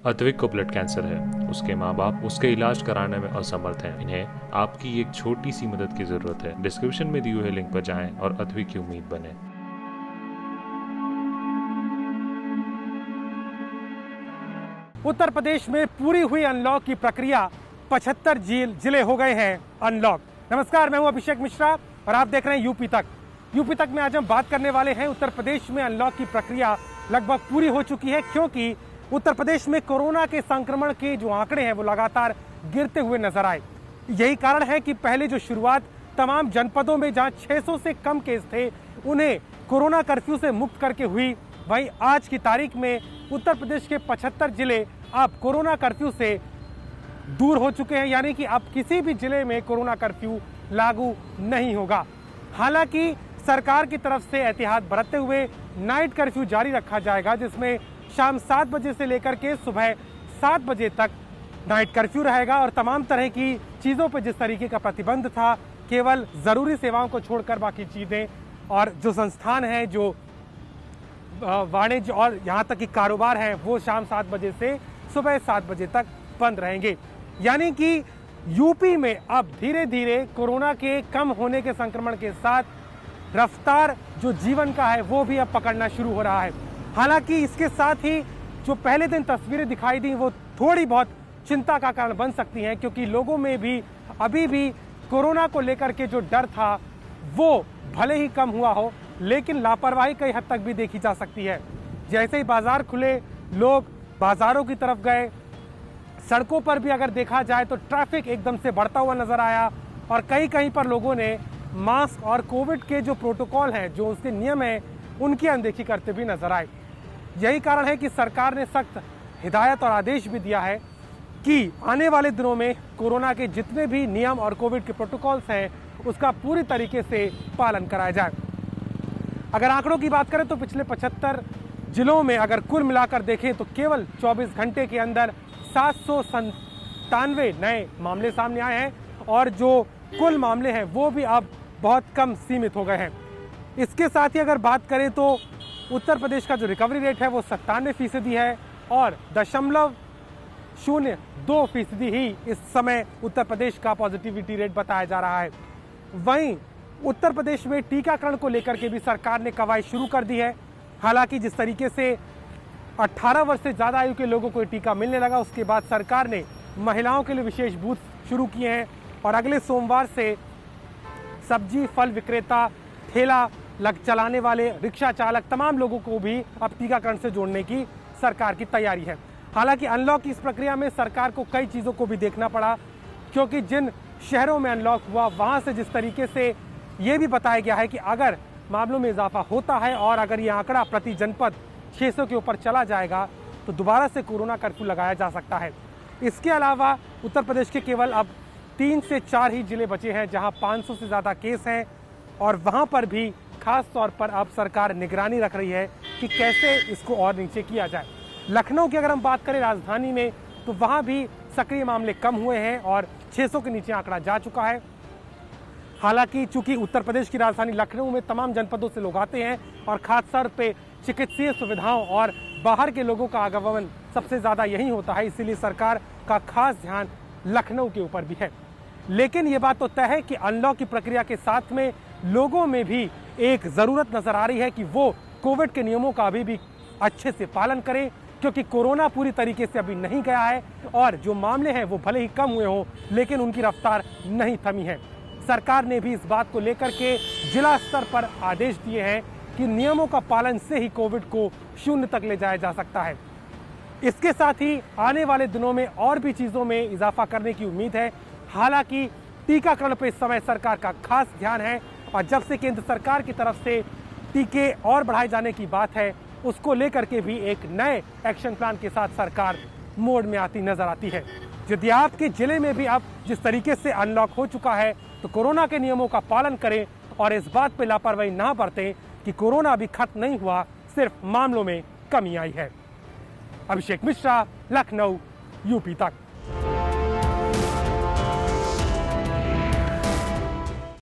अद्विक को blood cancer है। उसके माँ बाप उसके इलाज कराने में असमर्थ हैं। इन्हें आपकी एक छोटी सी मदद की जरूरत है। डिस्क्रिप्शन में दिए हुए लिंक पर जाएं और अद्विक की उम्मीद बने। उत्तर प्रदेश में पूरी हुई अनलॉक की प्रक्रिया 75 जिले हो गए हैं अनलॉक। नमस्कार, मैं हूं अभिषेक मिश्रा और आप देख रहे हैं यूपी तक। यूपी तक में आज हम बात करने वाले हैं उत्तर प्रदेश में अनलॉक की प्रक्रिया लगभग पूरी हो चुकी है, क्योंकि उत्तर प्रदेश में कोरोना के संक्रमण के जो आंकड़े हैं वो लगातार गिरते हुए नजर आए। यही कारण है कि पहले जो शुरुआत तमाम जनपदों में जहां 600 से कम केस थे उन्हें कोरोना कर्फ्यू से मुक्त करके हुई, वहीं आज की तारीख में उत्तर प्रदेश के 75 जिले अब कोरोना कर्फ्यू से दूर हो चुके हैं, यानी कि अब किसी भी जिले में कोरोना कर्फ्यू लागू नहीं होगा। हालांकि सरकार की तरफ से एहतियात बरतते हुए नाइट कर्फ्यू जारी रखा जाएगा, जिसमें शाम 7 बजे से लेकर के सुबह 7 बजे तक नाइट कर्फ्यू रहेगा और तमाम तरह की चीज़ों पर जिस तरीके का प्रतिबंध था, केवल ज़रूरी सेवाओं को छोड़कर बाकी चीज़ें और जो संस्थान हैं, जो वाणिज्य और यहाँ तक कि कारोबार है, वो शाम 7 बजे से सुबह 7 बजे तक बंद रहेंगे। यानी कि यूपी में अब धीरे धीरे कोरोना के कम होने के संक्रमण के साथ रफ्तार जो जीवन का है वो भी अब पकड़ना शुरू हो रहा है। हालांकि इसके साथ ही जो पहले दिन तस्वीरें दिखाई दी वो थोड़ी बहुत चिंता का कारण बन सकती हैं, क्योंकि लोगों में भी अभी भी कोरोना को लेकर के जो डर था वो भले ही कम हुआ हो, लेकिन लापरवाही कई हद तक भी देखी जा सकती है। जैसे ही बाजार खुले, लोग बाजारों की तरफ गए, सड़कों पर भी अगर देखा जाए तो ट्रैफिक एकदम से बढ़ता हुआ नजर आया और कहीं कहीं पर लोगों ने मास्क और कोविड के जो प्रोटोकॉल हैं, जो उसके नियम हैं, उनकी अनदेखी करते भी नजर आए। यही कारण है कि सरकार ने सख्त हिदायत और आदेश भी दिया है कि आने वाले दिनों में कोरोना के जितने भी नियम और कोविड के प्रोटोकॉल्स हैं उसका पूरी तरीके से पालन कराया जाए। अगर आंकड़ों की बात करें तो पिछले 75 जिलों में अगर कुल मिलाकर देखें तो केवल 24 घंटे के अंदर 797 नए मामले सामने आए हैं और जो कुल मामले हैं वो भी अब बहुत कम सीमित हो गए हैं। इसके साथ ही अगर बात करें तो उत्तर प्रदेश का जो रिकवरी रेट है वो 97% है और 0.02% ही इस समय उत्तर प्रदेश का पॉजिटिविटी रेट बताया जा रहा है। वहीं उत्तर प्रदेश में टीकाकरण को लेकर के भी सरकार ने कवायद शुरू कर दी है। हालांकि जिस तरीके से 18 वर्ष से ज़्यादा आयु के लोगों को टीका मिलने लगा, उसके बाद सरकार ने महिलाओं के लिए विशेष बूथ शुरू किए हैं और अगले सोमवार से सब्जी फल विक्रेता, ठेला चलाने वाले, रिक्शा चालक, तमाम लोगों को भी अब टीकाकरण से जोड़ने की सरकार की तैयारी है। हालांकि अनलॉक की इस प्रक्रिया में सरकार को कई चीज़ों को भी देखना पड़ा, क्योंकि जिन शहरों में अनलॉक हुआ वहाँ से जिस तरीके से ये भी बताया गया है कि अगर मामलों में इजाफा होता है और अगर ये आंकड़ा प्रति जनपद 600 के ऊपर चला जाएगा तो दोबारा से कोरोना कर्फ्यू लगाया जा सकता है। इसके अलावा उत्तर प्रदेश के केवल अब 3 से 4 ही जिले बचे हैं जहां 500 से ज़्यादा केस हैं और वहां पर भी खास तौर पर अब सरकार निगरानी रख रही है कि कैसे इसको और नीचे किया जाए। लखनऊ की अगर हम बात करें, राजधानी में, तो वहां भी सक्रिय मामले कम हुए हैं और 600 के नीचे आंकड़ा जा चुका है। हालांकि चूंकि उत्तर प्रदेश की राजधानी लखनऊ में तमाम जनपदों से लोग आते हैं और खास तौर पे चिकित्सीय सुविधाओं और बाहर के लोगों का आगमन सबसे ज़्यादा यही होता है, इसीलिए सरकार का खास ध्यान लखनऊ के ऊपर भी है। लेकिन ये बात तो तय है कि अनलॉक की प्रक्रिया के साथ में लोगों में भी एक ज़रूरत नज़र आ रही है कि वो कोविड के नियमों का अभी भी अच्छे से पालन करें, क्योंकि कोरोना पूरी तरीके से अभी नहीं गया है और जो मामले हैं वो भले ही कम हुए हों लेकिन उनकी रफ्तार नहीं थमी है। सरकार ने भी इस बात को लेकर के जिला स्तर पर आदेश दिए हैं कि नियमों का पालन से ही कोविड को 0 तक ले जाया जा सकता है। इसके साथ ही आने वाले दिनों में और भी चीज़ों में इजाफा करने की उम्मीद है। हालांकि टीकाकरण पर इस समय सरकार का खास ध्यान है और जब से केंद्र सरकार की तरफ से टीके और बढ़ाए जाने की बात है, उसको लेकर के भी एक नए एक्शन प्लान के साथ सरकार मोड में आती नजर आती है। यदि आपके जिले में भी अब जिस तरीके से अनलॉक हो चुका है तो कोरोना के नियमों का पालन करें और इस बात पर लापरवाही ना बरतें कि कोरोना अभी खत्म नहीं हुआ, सिर्फ मामलों में कमी आई है। अभिषेक मिश्रा, लखनऊ, यूपी तक।